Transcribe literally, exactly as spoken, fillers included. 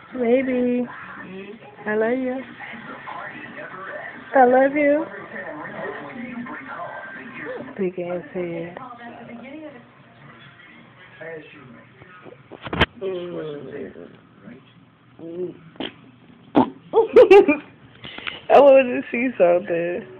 Maybe. I love you. I love you. Big ass head. Mm. Mm. I wanted to see something.